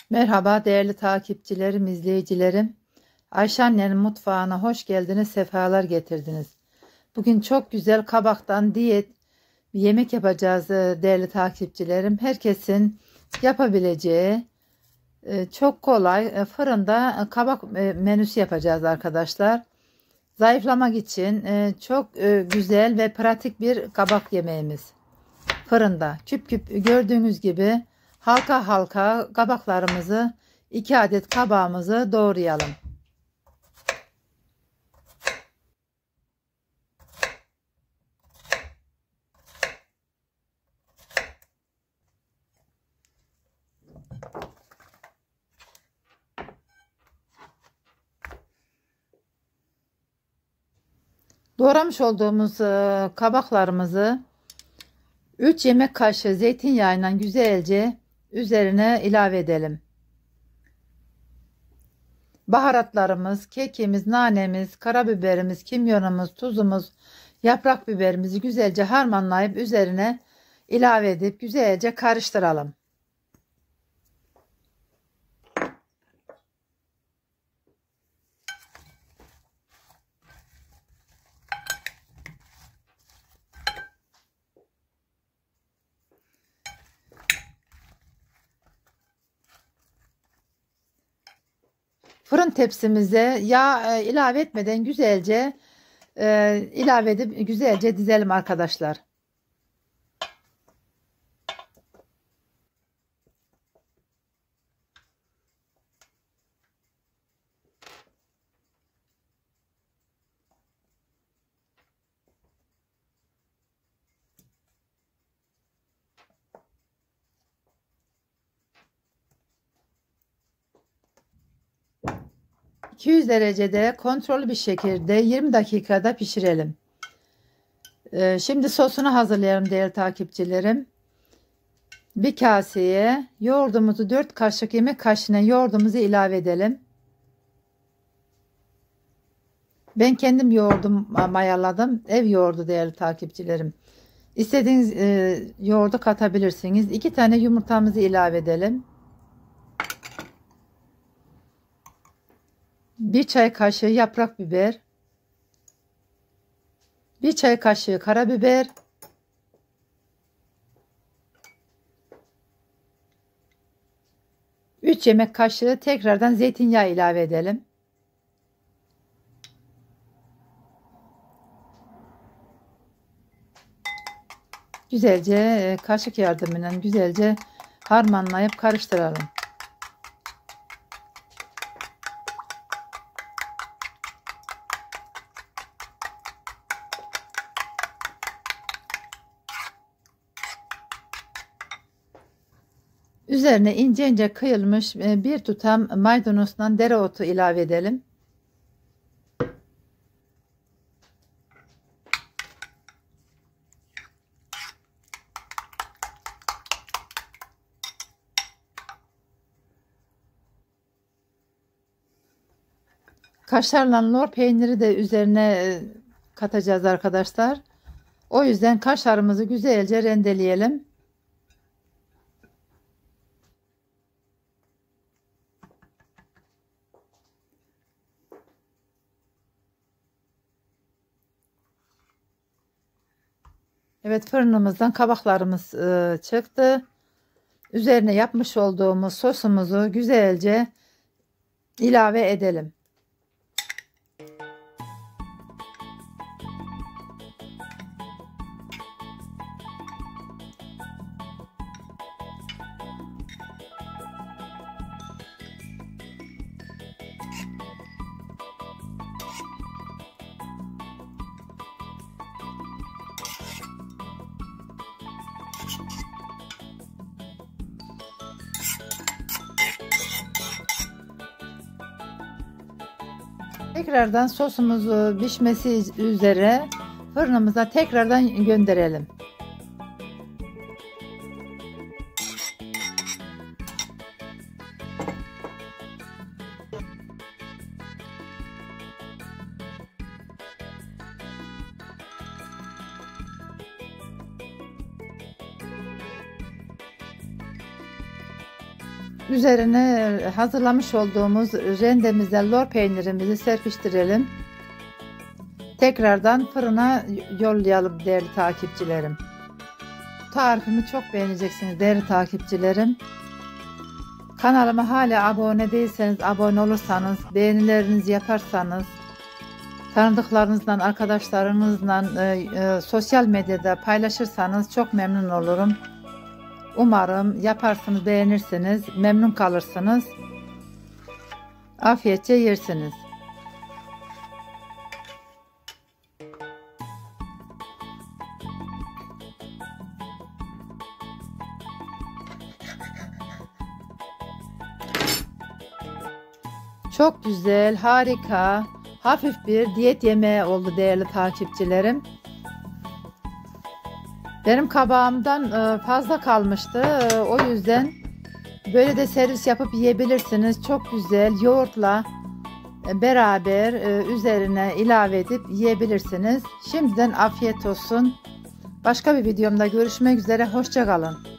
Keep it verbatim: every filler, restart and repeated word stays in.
Merhaba değerli takipçilerim, izleyicilerim. Ayşe annenin mutfağına hoş geldiniz, sefalar getirdiniz. Bugün çok güzel kabaktan diyet bir yemek yapacağız e, değerli takipçilerim. Herkesin yapabileceği e, çok kolay e, fırında e, kabak e, menüsü yapacağız arkadaşlar. Zayıflamak için e, çok e, güzel ve pratik bir kabak yemeğimiz. Fırında küp küp gördüğünüz gibi halka halka kabaklarımızı iki adet kabağımızı doğrayalım. Doğramış olduğumuz e, kabaklarımızı üç yemek kaşığı zeytinyağıyla güzelce üzerine ilave edelim. Baharatlarımız, kekimiz, nanemiz, karabiberimiz, kimyonumuz, tuzumuz, yaprak biberimizi güzelce harmanlayıp üzerine ilave edip güzelce karıştıralım. Fırın tepsimize yağ e, ilave etmeden güzelce e, ilave edip güzelce dizelim arkadaşlar. iki yüz derecede kontrollü bir şekilde yirmi dakikada pişirelim. Ee, şimdi sosunu hazırlayalım değerli takipçilerim. Bir kaseye yoğurdumuzu dört kaşık yemek kaşığına yoğurdumuzu ilave edelim. Ben kendim yoğurdum mayaladım. Ev yoğurdu değerli takipçilerim. İstediğiniz e, yoğurdu katabilirsiniz. iki tane yumurtamızı ilave edelim. Bir çay kaşığı yaprak biber. Bir çay kaşığı karabiber. üç yemek kaşığı tekrardan zeytinyağı ilave edelim. Güzelce e, kaşık yardımıyla güzelce harmanlayıp karıştıralım. Üzerine ince ince kıyılmış bir tutam maydanozdan dereotu ilave edelim. Kaşarla lor peyniri de üzerine katacağız arkadaşlar. O yüzden kaşarımızı güzelce rendeleyelim. Evet, fırınımızdan kabaklarımız e, çıktı. Üzerine yapmış olduğumuz sosumuzu güzelce ilave edelim. Tekrardan sosumuzu pişmesi üzere fırınımıza tekrardan gönderelim. Üzerine hazırlamış olduğumuz rendemizden lor peynirimizi serpiştirelim. Tekrardan fırına yollayalım değerli takipçilerim. Tarifimi çok beğeneceksiniz değerli takipçilerim. Kanalıma hala abone değilseniz, abone olursanız, beğenilerinizi yaparsanız, tanıdıklarınızla, arkadaşlarınızla e, e, sosyal medyada paylaşırsanız çok memnun olurum. Umarım yaparsınız, beğenirsiniz, memnun kalırsınız. Afiyetçe yersiniz. Çok güzel, harika, hafif bir diyet yemeği oldu değerli takipçilerim. Benim kabağımdan fazla kalmıştı. O yüzden böyle de servis yapıp yiyebilirsiniz. Çok güzel yoğurtla beraber üzerine ilave edip yiyebilirsiniz. Şimdiden afiyet olsun. Başka bir videomda görüşmek üzere. Hoşça kalın.